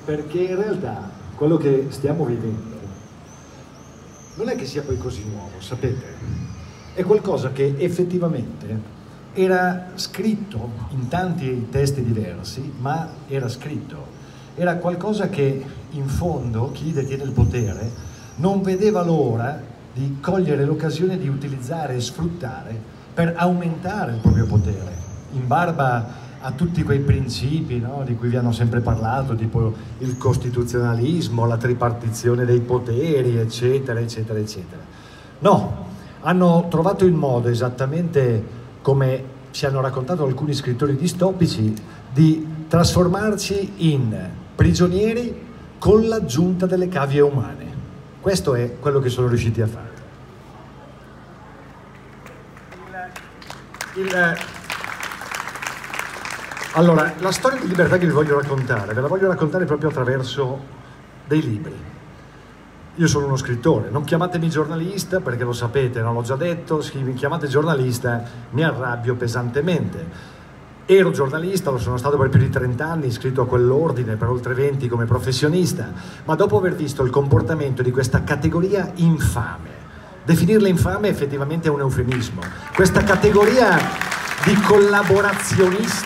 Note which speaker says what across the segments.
Speaker 1: perché in realtà quello che stiamo vivendo non è che sia poi così nuovo, sapete? È qualcosa che effettivamente era scritto in tanti testi diversi, ma era scritto. Era qualcosa che in fondo chi detiene il potere non vedeva l'ora di cogliere l'occasione di utilizzare e sfruttare per aumentare il proprio potere, in barba a tutti quei principi, no, di cui vi hanno sempre parlato, tipo il costituzionalismo, la tripartizione dei poteri, eccetera, eccetera, eccetera. No, hanno trovato il modo, esattamente come ci hanno raccontato alcuni scrittori distopici, di trasformarci in prigionieri con l'aggiunta delle cavie umane. Questo è quello che sono riusciti a fare. Allora, la storia di libertà che vi voglio raccontare, ve la voglio raccontare proprio attraverso dei libri. Io sono uno scrittore, non chiamatemi giornalista perché lo sapete, non l'ho già detto, se mi chiamate giornalista mi arrabbio pesantemente. Ero giornalista, lo sono stato per più di 30 anni, iscritto a quell'ordine, per oltre 20 come professionista, ma dopo aver visto il comportamento di questa categoria infame, definirla infame effettivamente è un eufemismo, questa categoria di collaborazionisti,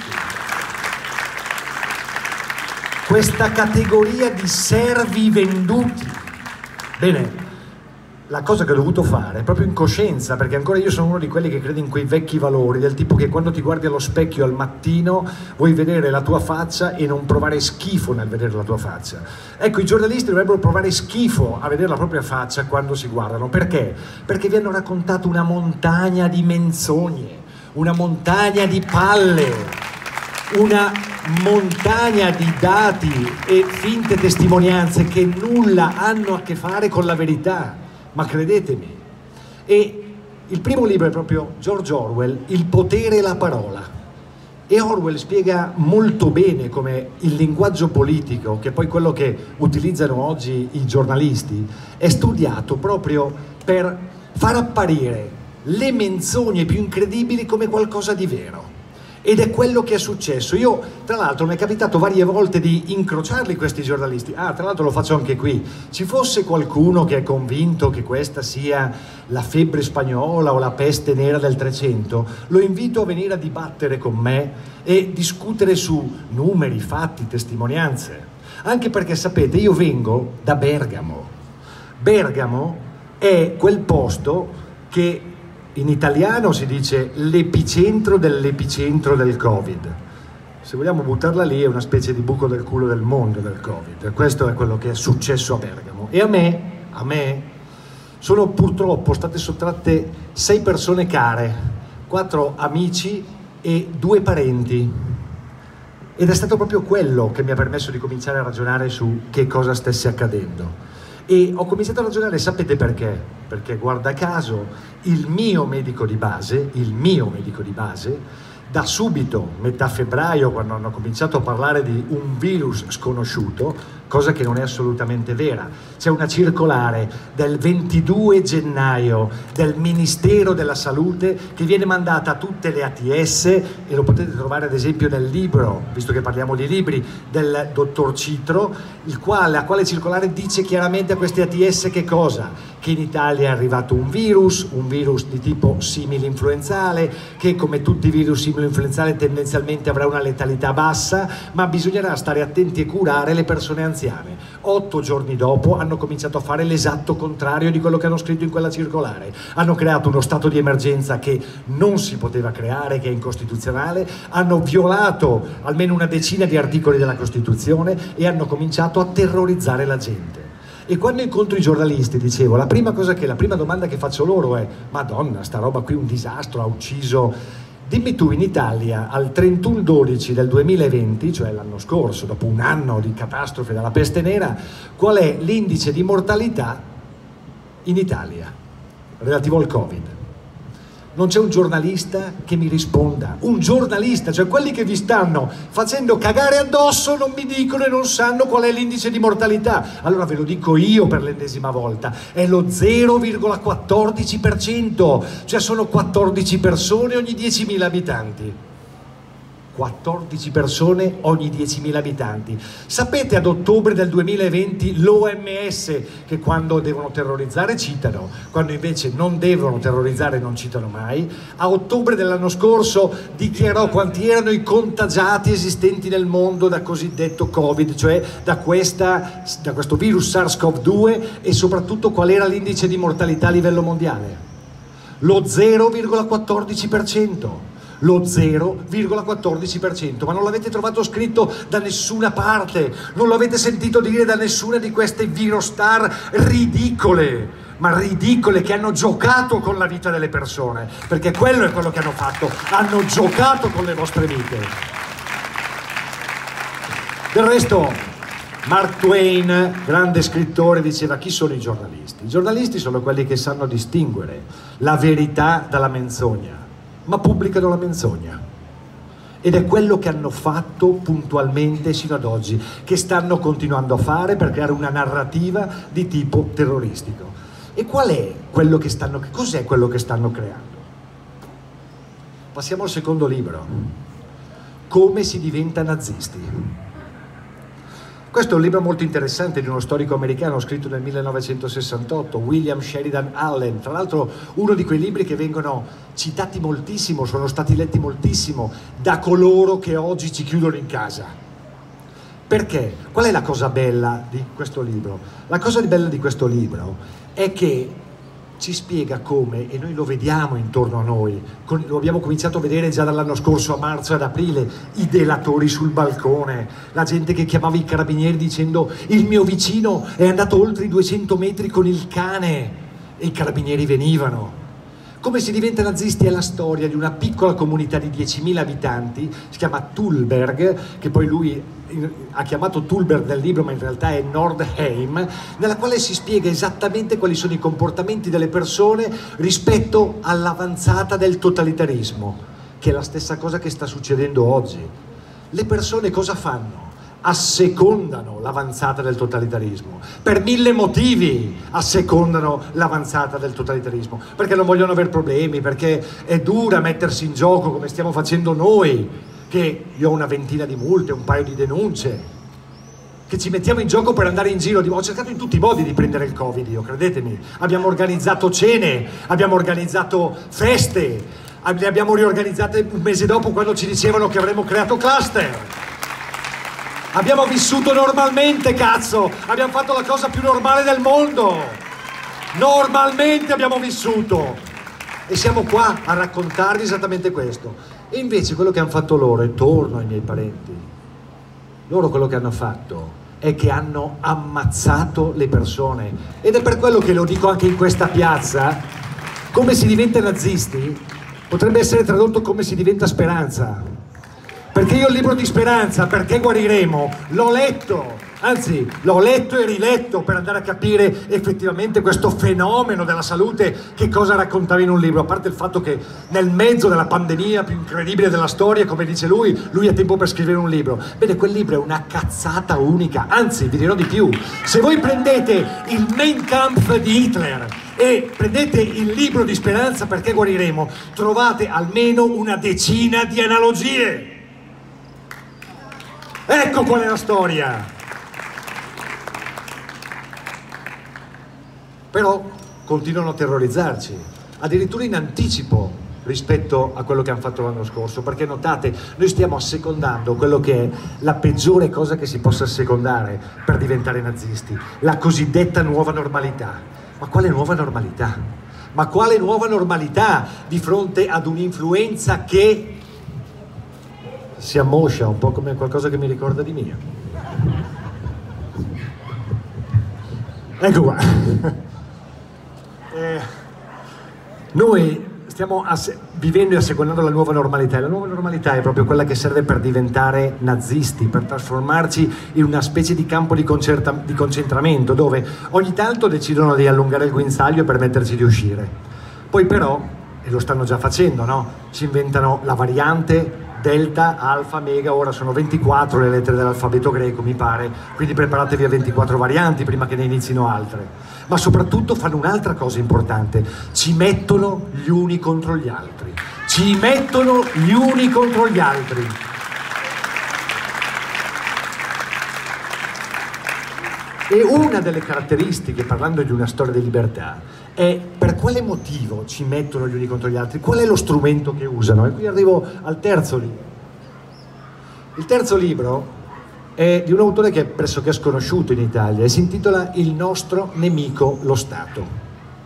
Speaker 1: questa categoria di servi venduti. Bene, la cosa che ho dovuto fare, proprio in coscienza, perché ancora io sono uno di quelli che crede in quei vecchi valori, del tipo che quando ti guardi allo specchio al mattino vuoi vedere la tua faccia e non provare schifo nel vedere la tua faccia. Ecco, i giornalisti dovrebbero provare schifo a vedere la propria faccia quando si guardano. Perché? Perché vi hanno raccontato una montagna di menzogne, una montagna di palle, una montagna di dati e finte testimonianze che nulla hanno a che fare con la verità, ma credetemi. E il primo libro è proprio George Orwell, Il potere e la parola, e Orwell spiega molto bene come il linguaggio politico, che è poi quello che utilizzano oggi i giornalisti, è studiato proprio per far apparire le menzogne più incredibili come qualcosa di vero. Ed è quello che è successo. Io, tra l'altro, mi è capitato varie volte di incrociarli questi giornalisti. Ah, tra l'altro lo faccio anche qui. Ci fosse qualcuno che è convinto che questa sia la febbre spagnola o la peste nera del 300, lo invito a venire a dibattere con me e discutere su numeri, fatti, testimonianze. Anche perché, sapete, io vengo da Bergamo. Bergamo è quel posto che in italiano si dice l'epicentro dell'epicentro del Covid. Se vogliamo buttarla lì, è una specie di buco del culo del mondo del Covid. Questo è quello che è successo a Bergamo. E a me sono purtroppo state sottratte 6 persone care, 4 amici e 2 parenti. Ed è stato proprio quello che mi ha permesso di cominciare a ragionare su che cosa stesse accadendo. E ho cominciato a ragionare, sapete perché? Perché guarda caso il mio medico di base, da subito, metà febbraio, quando hanno cominciato a parlare di un virus sconosciuto, cosa che non è assolutamente vera, c'è una circolare del 22 gennaio del Ministero della Salute che viene mandata a tutte le ATS, e lo potete trovare ad esempio nel libro, visto che parliamo di libri, del dottor Citro, la quale circolare dice chiaramente a queste ATS che cosa? Che in Italia è arrivato un virus di tipo simil-influenzale, che come tutti i virus simil-influenzali tendenzialmente avrà una letalità bassa, ma bisognerà stare attenti e curare le persone anziane. 8 giorni dopo hanno cominciato a fare l'esatto contrario di quello che hanno scritto in quella circolare. Hanno creato uno stato di emergenza che non si poteva creare, che è incostituzionale, hanno violato almeno una decina di articoli della Costituzione e hanno cominciato a terrorizzare la gente. E quando incontro i giornalisti, dicevo, la prima domanda che faccio loro è: Madonna, sta roba qui è un disastro, ha ucciso. Dimmi tu, in Italia, al 31/12 del 2020, cioè l'anno scorso, dopo un anno di catastrofe della peste nera, qual è l'indice di mortalità in Italia relativo al Covid? Non c'è un giornalista che mi risponda, un giornalista, cioè quelli che vi stanno facendo cagare addosso non mi dicono e non sanno qual è l'indice di mortalità. Allora ve lo dico io per l'ennesima volta, è lo 0,14%, cioè sono 14 persone ogni 10.000 abitanti. 14 persone ogni 10.000 abitanti. Sapete ad ottobre del 2020 l'OMS che quando devono terrorizzare citano, quando invece non devono terrorizzare non citano mai, a ottobre dell'anno scorso dichiarò quanti erano i contagiati esistenti nel mondo da cosiddetto Covid, cioè da questo virus SARS-CoV-2, e soprattutto qual era l'indice di mortalità a livello mondiale. Lo 0,14%. Lo 0,14%, ma non l'avete trovato scritto da nessuna parte, non lo avete sentito dire da nessuna di queste virostar ridicole, ma ridicole, che hanno giocato con la vita delle persone, perché quello è quello che hanno fatto, hanno giocato con le vostre vite. Del resto, Mark Twain, grande scrittore, diceva: chi sono i giornalisti? I giornalisti sono quelli che sanno distinguere la verità dalla menzogna, ma pubblicano la menzogna, ed è quello che hanno fatto puntualmente sino ad oggi, che stanno continuando a fare per creare una narrativa di tipo terroristico. E qual è quello che cos'è quello che stanno creando? Passiamo al secondo libro: Come si diventa nazisti. Questo è un libro molto interessante di uno storico americano scritto nel 1968, William Sheridan Allen, tra l'altro uno di quei libri che vengono citati moltissimo, sono stati letti moltissimo da coloro che oggi ci chiudono in casa. Perché? Qual è la cosa bella di questo libro? La cosa bella di questo libro è che ci spiega come, e noi lo vediamo intorno a noi, lo abbiamo cominciato a vedere già dall'anno scorso a marzo e ad aprile, i delatori sul balcone, la gente che chiamava i carabinieri dicendo: il mio vicino è andato oltre i 200 metri con il cane, e i carabinieri venivano. Come si diventa nazisti è la storia di una piccola comunità di 10.000 abitanti, si chiama Tullberg, che poi lui ha chiamato Tullberg nel libro, ma in realtà è Nordheim, nella quale si spiega esattamente quali sono i comportamenti delle persone rispetto all'avanzata del totalitarismo, che è la stessa cosa che sta succedendo oggi. Le persone cosa fanno? Assecondano l'avanzata del totalitarismo, per 1000 motivi assecondano l'avanzata del totalitarismo, perché non vogliono avere problemi, perché è dura mettersi in gioco come stiamo facendo noi, che io ho una ventina di multe, un paio di denunce, che ci mettiamo in gioco per andare in giro. Ho cercato in tutti i modi di prendere il Covid, io, credetemi, abbiamo organizzato cene, abbiamo organizzato feste, le abbiamo riorganizzate un mese dopo quando ci dicevano che avremmo creato cluster. Abbiamo vissuto normalmente, cazzo! Abbiamo fatto la cosa più normale del mondo! Normalmente abbiamo vissuto! E siamo qua a raccontarvi esattamente questo. E invece quello che hanno fatto loro, e torno ai miei parenti, loro quello che hanno fatto è che hanno ammazzato le persone. Ed è per quello che lo dico anche in questa piazza: come si diventa nazisti potrebbe essere tradotto come si diventa speranza. Perché io il libro di Speranza, Perché guariremo, l'ho letto, anzi l'ho letto e riletto per andare a capire effettivamente questo fenomeno della salute, che cosa raccontava in un libro, a parte il fatto che nel mezzo della pandemia più incredibile della storia, come dice lui ha tempo per scrivere un libro. Bene, quel libro è una cazzata unica, anzi vi dirò di più: se voi prendete il Mein Kampf di Hitler e prendete il libro di Speranza, Perché guariremo, trovate almeno una decina di analogie. Ecco qual è la storia. Però continuano a terrorizzarci, addirittura in anticipo rispetto a quello che hanno fatto l'anno scorso, perché notate, noi stiamo assecondando quello che è la peggiore cosa che si possa assecondare per diventare nazisti, la cosiddetta nuova normalità. Ma quale nuova normalità? Ma quale nuova normalità di fronte ad un'influenza che si ammoscia un po' come qualcosa che mi ricorda di mio? Ecco qua. Noi stiamo vivendo e assecondando la nuova normalità, e la nuova normalità è proprio quella che serve per diventare nazisti, per trasformarci in una specie di campo di concentramento, dove ogni tanto decidono di allungare il guinzaglio e permetterci di uscire. Poi però, e lo stanno già facendo, no? Si inventano la variante Delta, Alfa, Mega, ora sono 24 le lettere dell'alfabeto greco, mi pare, quindi preparatevi a 24 varianti prima che ne inizino altre. Ma soprattutto fanno un'altra cosa importante: ci mettono gli uni contro gli altri. Ci mettono gli uni contro gli altri. E una delle caratteristiche, parlando di una storia di libertà, è per quale motivo ci mettono gli uni contro gli altri, qual è lo strumento che usano. E qui arrivo al terzo libro. Il terzo libro è di un autore che è pressoché sconosciuto in Italia e si intitola Il nostro nemico lo Stato.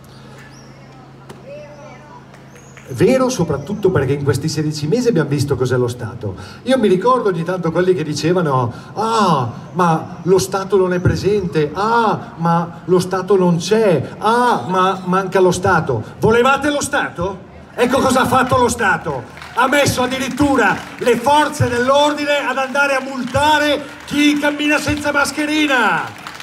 Speaker 1: Vero soprattutto perché in questi 16 mesi abbiamo visto cos'è lo Stato. Io mi ricordo ogni tanto quelli che dicevano: ah, ma lo Stato non è presente, ah, ma lo Stato non c'è, ah, ma manca lo Stato. Volevate lo Stato? Ecco cosa ha fatto lo Stato. Ha messo addirittura le forze dell'ordine ad andare a multare chi cammina senza mascherina.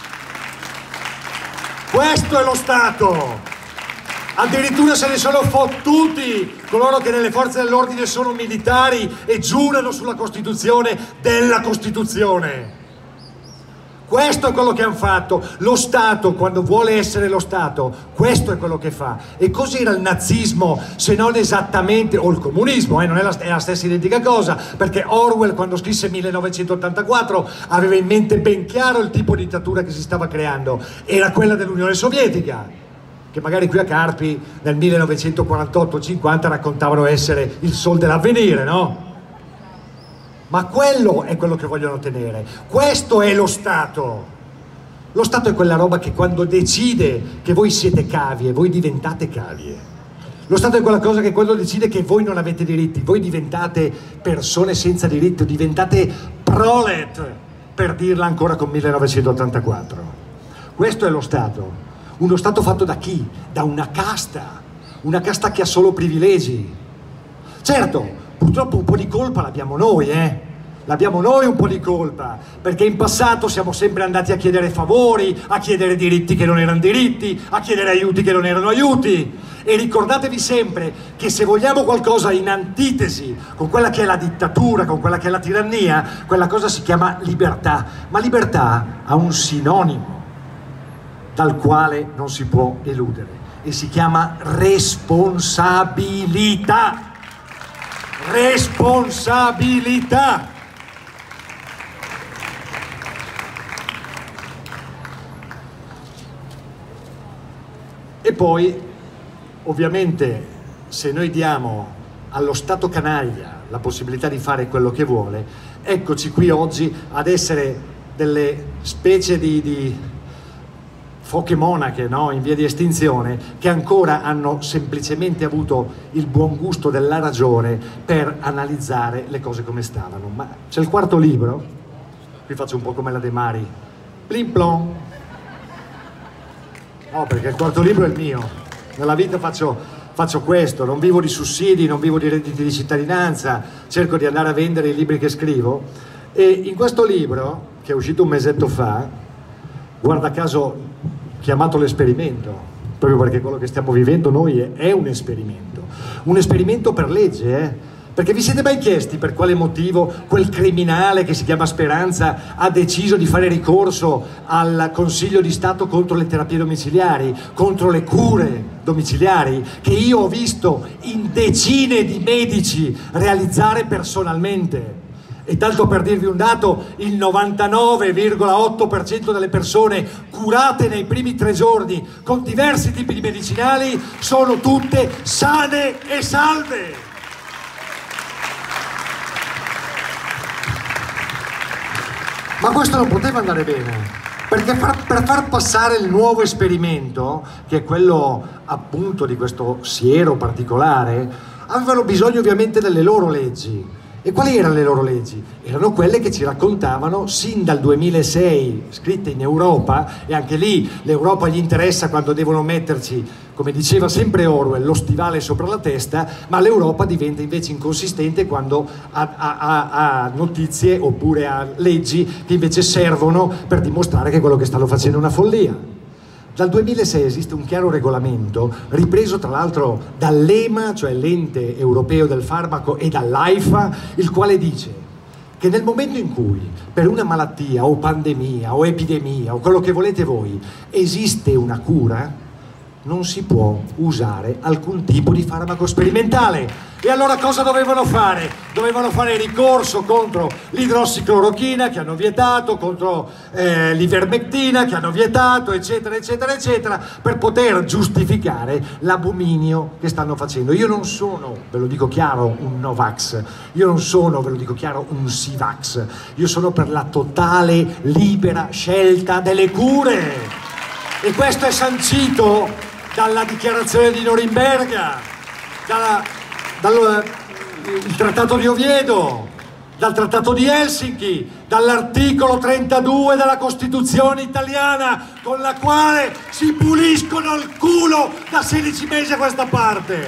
Speaker 1: Questo è lo Stato. Addirittura se ne sono fottuti coloro che nelle forze dell'ordine sono militari e giurano sulla Costituzione della Costituzione. Questo è quello che hanno fatto. Lo Stato, quando vuole essere lo Stato, questo è quello che fa. E così era il nazismo, se non esattamente, o il comunismo, non è la stessa identica cosa, perché Orwell, quando scrisse 1984, aveva in mente ben chiaro il tipo di dittatura che si stava creando. Era quella dell'Unione Sovietica, che magari qui a Carpi nel 1948-50 raccontavano essere il sol dell'avvenire, no? Ma quello è quello che vogliono ottenere. Questo è lo Stato. Lo Stato è quella roba che quando decide che voi siete cavie, voi diventate cavie. Lo Stato è quella cosa che quando decide che voi non avete diritti, voi diventate persone senza diritto, diventate prolet, per dirla ancora con 1984. Questo è lo Stato. Uno Stato fatto da chi? Da una casta che ha solo privilegi. Certo, purtroppo un po' di colpa l'abbiamo noi, L'abbiamo noi un po' di colpa, perché in passato siamo sempre andati a chiedere favori, a chiedere diritti che non erano diritti, a chiedere aiuti che non erano aiuti. E ricordatevi sempre che se vogliamo qualcosa in antitesi con quella che è la dittatura, con quella che è la tirannia, quella cosa si chiama libertà. Ma libertà ha un sinonimo dal quale non si può eludere e si chiama responsabilità. Responsabilità. E poi, ovviamente, se noi diamo allo Stato canaglia la possibilità di fare quello che vuole, eccoci qui oggi ad essere delle specie di foche monache, no? In via di estinzione, che ancora hanno semplicemente avuto il buon gusto della ragione per analizzare le cose come stavano. Ma c'è il quarto libro, qui faccio un po' come la De Mari, plim plom. No, perché il quarto libro è il mio. Nella vita faccio questo, non vivo di sussidi, non vivo di redditi di cittadinanza, cerco di andare a vendere i libri che scrivo. E in questo libro, che è uscito un mesetto fa, guarda caso chiamato l'esperimento, proprio perché quello che stiamo vivendo noi è un esperimento per legge, Perché vi siete mai chiesti per quale motivo quel criminale che si chiama Speranza ha deciso di fare ricorso al Consiglio di Stato contro le terapie domiciliari, contro le cure domiciliari, che io ho visto in decine di medici realizzare personalmente? E tanto per dirvi un dato, il 99,8% delle persone curate nei primi 3 giorni con diversi tipi di medicinali sono tutte sane e salve. Ma questo non poteva andare bene, perché per far passare il nuovo esperimento, che è quello appunto di questo siero particolare, avevano bisogno ovviamente delle loro leggi. E quali erano le loro leggi? Erano quelle che ci raccontavano sin dal 2006, scritte in Europa, e anche lì l'Europa gli interessa quando devono metterci, come diceva sempre Orwell, lo stivale sopra la testa, ma l'Europa diventa invece inconsistente quando ha notizie oppure ha leggi che invece servono per dimostrare che quello che stanno facendo è una follia. Dal 2006 esiste un chiaro regolamento, ripreso tra l'altro dall'EMA, cioè l'ente europeo del farmaco, e dall'AIFA, il quale dice che nel momento in cui per una malattia o pandemia o epidemia o quello che volete voi esiste una cura, non si può usare alcun tipo di farmaco sperimentale. E allora cosa dovevano fare? Dovevano fare ricorso contro l'idrossiclorochina che hanno vietato, contro l'ivermectina che hanno vietato, eccetera, eccetera, eccetera, per poter giustificare l'abominio che stanno facendo. Io non sono, ve lo dico chiaro, un Novax, io non sono, ve lo dico chiaro, un Sivax, io sono per la totale libera scelta delle cure. E questo è sancito dalla dichiarazione di Norimberga, dal Trattato di Oviedo, dal Trattato di Helsinki, dall'articolo 32 della Costituzione italiana, con la quale si puliscono il culo da 16 mesi a questa parte.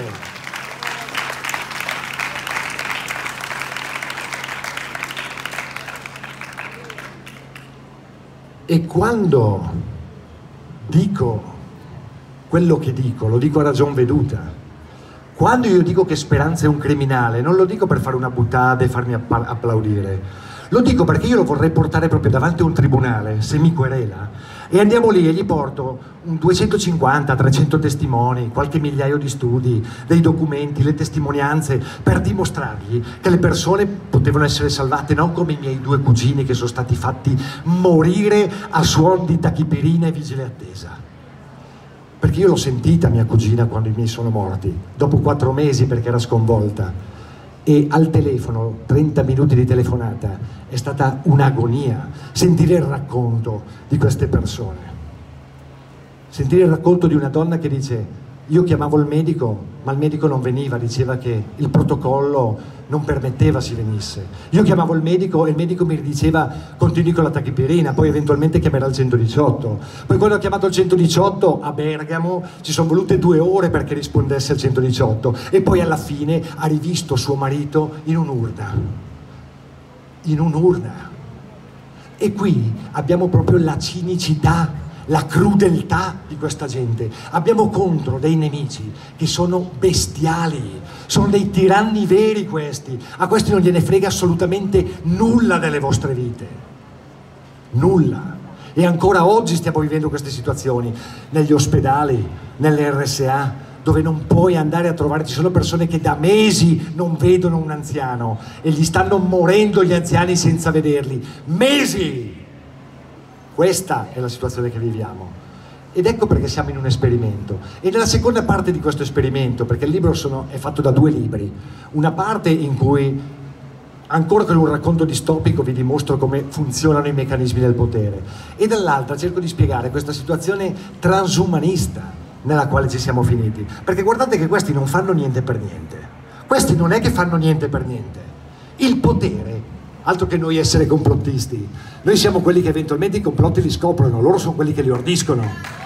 Speaker 1: E quando dico quello che dico, lo dico a ragion veduta. Quando io dico che Speranza è un criminale, non lo dico per fare una buttata e farmi applaudire, lo dico perché io lo vorrei portare proprio davanti a un tribunale, se mi querela, e andiamo lì e gli porto 250-300 testimoni, qualche migliaio di studi, dei documenti, le testimonianze, per dimostrargli che le persone potevano essere salvate, non come i miei 2 cugini che sono stati fatti morire a suon di tachipirina e vigile attesa. Perché io l'ho sentita mia cugina quando i miei sono morti, dopo 4 mesi perché era sconvolta, e al telefono, 30 minuti di telefonata, è stata un'agonia sentire il racconto di queste persone, sentire il racconto di una donna che dice: io chiamavo il medico, ma il medico non veniva, diceva che il protocollo non permetteva si venisse. Io chiamavo il medico e il medico mi diceva: continui con la tachipirina, poi eventualmente chiamerà il 118. Poi quando ho chiamato il 118 a Bergamo ci sono volute 2 ore perché rispondesse al 118, e poi alla fine ha rivisto suo marito in un'urna. In un'urna. E qui abbiamo proprio la cinicità, la crudeltà di questa gente. Abbiamo contro dei nemici che sono bestiali, sono dei tiranni veri questi. A questi non gliene frega assolutamente nulla delle vostre vite. Nulla. E ancora oggi stiamo vivendo queste situazioni negli ospedali, nelle RSA, dove non puoi andare a trovare, ci sono persone che da mesi non vedono un anziano e gli stanno morendo gli anziani senza vederli. Mesi! Questa è la situazione che viviamo. Ed ecco perché siamo in un esperimento. E nella seconda parte di questo esperimento, perché il libro è fatto da 2 libri, una parte in cui, ancora con un racconto distopico, vi dimostro come funzionano i meccanismi del potere, e dall'altra cerco di spiegare questa situazione transumanista nella quale ci siamo finiti. Perché guardate che questi non fanno niente per niente. Questi non è che fanno niente per niente. Il potere, altro che noi essere complottisti, noi siamo quelli che eventualmente i complotti li scoprono, loro sono quelli che li ordiscono.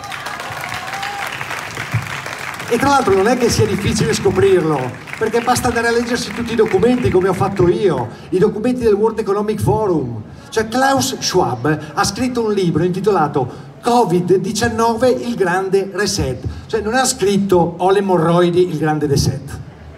Speaker 1: E tra l'altro non è che sia difficile scoprirlo, perché basta andare a leggersi tutti i documenti come ho fatto io, i documenti del World Economic Forum. Cioè Klaus Schwab ha scritto un libro intitolato Covid-19 il grande reset, cioè non ha scritto ho le emorroidi il grande reset.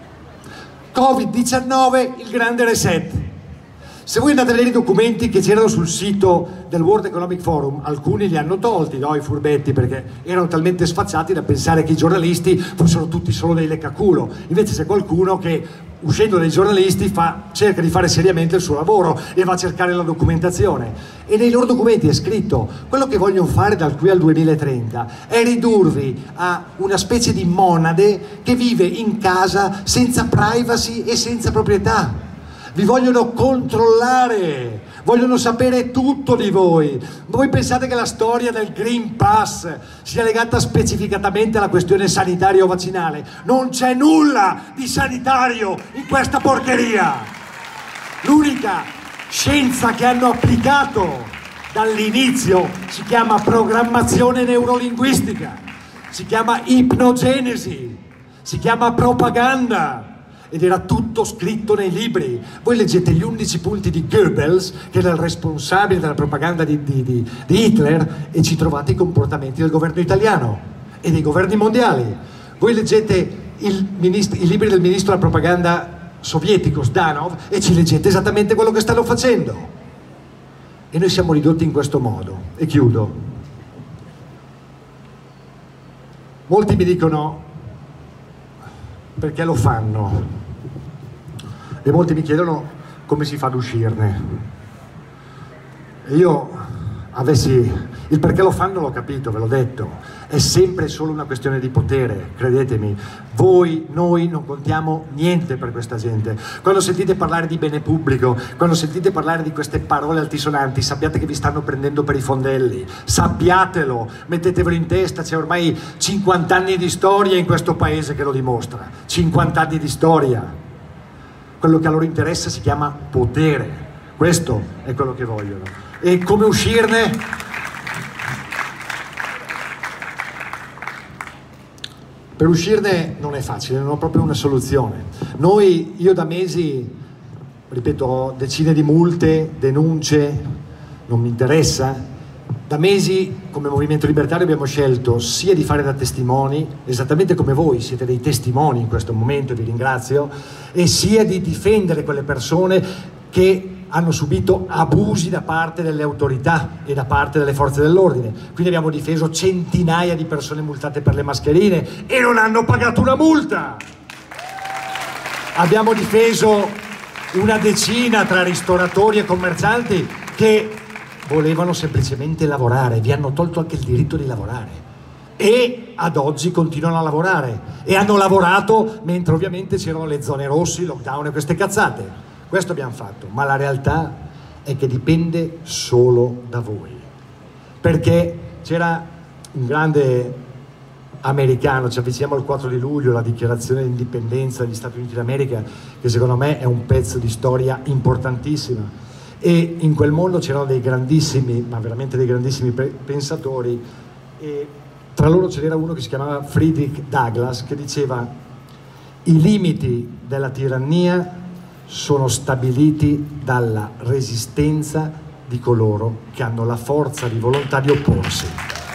Speaker 1: Covid-19 il grande reset. Se voi andate a vedere i documenti che c'erano sul sito del World Economic Forum, alcuni li hanno tolti, no, i furbetti, perché erano talmente sfacciati da pensare che i giornalisti fossero tutti solo dei leccaculo. Invece c'è qualcuno che, uscendo dai giornalisti, cerca di fare seriamente il suo lavoro e va a cercare la documentazione. E nei loro documenti è scritto: quello che vogliono fare da qui al 2030 è ridurvi a una specie di monade che vive in casa senza privacy e senza proprietà. Vi vogliono controllare, vogliono sapere tutto di voi. Voi pensate che la storia del Green Pass sia legata specificatamente alla questione sanitaria o vaccinale? Non c'è nulla di sanitario in questa porcheria. L'unica scienza che hanno applicato dall'inizio si chiama programmazione neurolinguistica, si chiama ipnogenesi, si chiama propaganda. Ed era tutto scritto nei libri. Voi leggete gli 11 punti di Goebbels, che era il responsabile della propaganda di Hitler, e ci trovate i comportamenti del governo italiano e dei governi mondiali. Voi leggete i libri del ministro della propaganda sovietico, Zdanov, e ci leggete esattamente quello che stanno facendo. E noi siamo ridotti in questo modo. E chiudo. Molti mi dicono perché lo fanno e molti mi chiedono come si fa ad uscirne. E io il perché lo fanno l'ho capito, ve l'ho detto, è sempre solo una questione di potere, credetemi. Noi non contiamo niente per questa gente. Quando sentite parlare di bene pubblico, quando sentite parlare di queste parole altisonanti, sappiate che vi stanno prendendo per i fondelli, sappiatelo, mettetevelo in testa, c'è ormai 50 anni di storia in questo paese che lo dimostra, 50 anni di storia. Quello che a loro interessa si chiama potere, questo è quello che vogliono. E come uscirne? Per uscirne non è facile, non ho proprio una soluzione. Io da mesi, ripeto, ho decine di multe, denunce, non mi interessa. Da mesi come Movimento Libertario abbiamo scelto sia di fare da testimoni, esattamente come voi siete dei testimoni in questo momento, e vi ringrazio, e sia di difendere quelle persone che hanno subito abusi da parte delle autorità e da parte delle forze dell'ordine. Quindi abbiamo difeso centinaia di persone multate per le mascherine e non hanno pagato una multa. Abbiamo difeso una decina tra ristoratori e commercianti che volevano semplicemente lavorare, vi hanno tolto anche il diritto di lavorare e ad oggi continuano a lavorare e hanno lavorato mentre ovviamente c'erano le zone rosse, il lockdown e queste cazzate. Questo abbiamo fatto, ma la realtà è che dipende solo da voi, perché c'era un grande americano, ci avviciniamo al 4 di luglio, la dichiarazione di indipendenza degli Stati Uniti d'America, che secondo me è un pezzo di storia importantissima, e in quel mondo c'erano dei grandissimi, ma veramente dei grandissimi pensatori, e tra loro ce n'era uno che si chiamava Frederick Douglass, che diceva: i limiti della tirannia sono stabiliti dalla resistenza di coloro che hanno la forza di volontà di opporsi.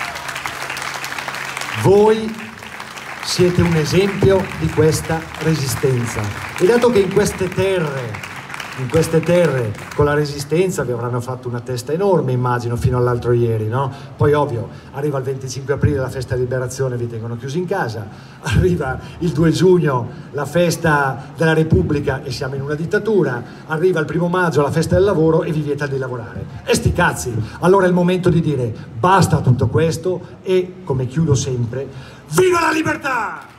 Speaker 1: Voi siete un esempio di questa resistenza, e dato che in queste terre con la resistenza vi avranno fatto una testa enorme, immagino, fino all'altro ieri, no? Poi ovvio, arriva il 25 aprile la festa di liberazione, vi tengono chiusi in casa, arriva il 2 giugno la festa della Repubblica e siamo in una dittatura, arriva il 1° maggio la festa del lavoro e vi vietano di lavorare. E sti cazzi! Allora è il momento di dire basta a tutto questo e, come chiudo sempre, viva la libertà!